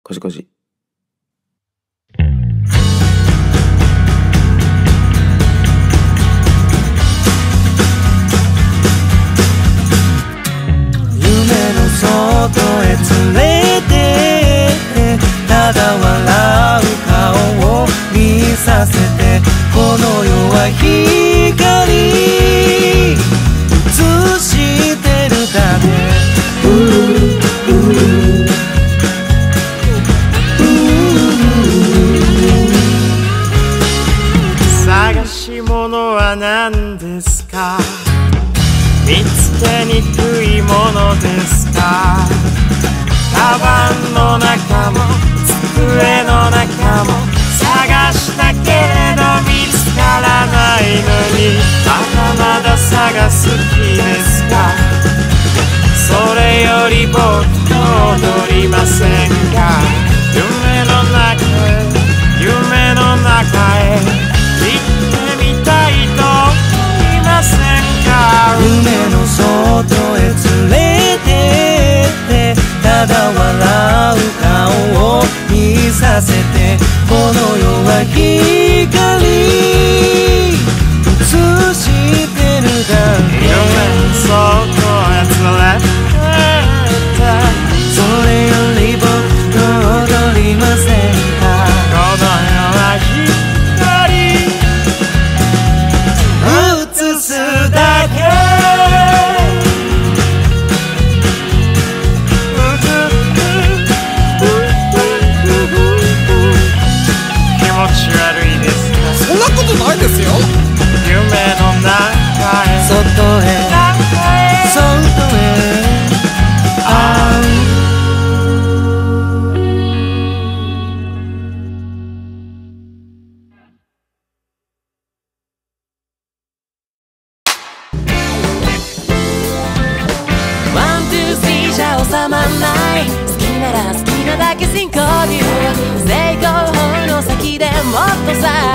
コジコジ。 夢の外へ連れてただ笑う顔を見させて、この世は光映してるだけ。探し物は何ですか？見つけにくいものですか？カバンの中も机の中も探したけれど見つからないのに、まだまだ探す気ですか？それより僕と踊りませんか？夢の中へ、夢の中へ行ってみたいと思いませんか？夢の外へ連れてってただ笑う顔を見させて、この世は光映してるだけ。夢の外へ連れてってそれより僕と踊りませんか？この世は光映すだけ。 そんなことないですよ。 夢の中へ、外へ、外へ、ワン、ツー、スリーじゃ収まんない。好きなら好きなだけ深呼吸。成功法の先でもっとさ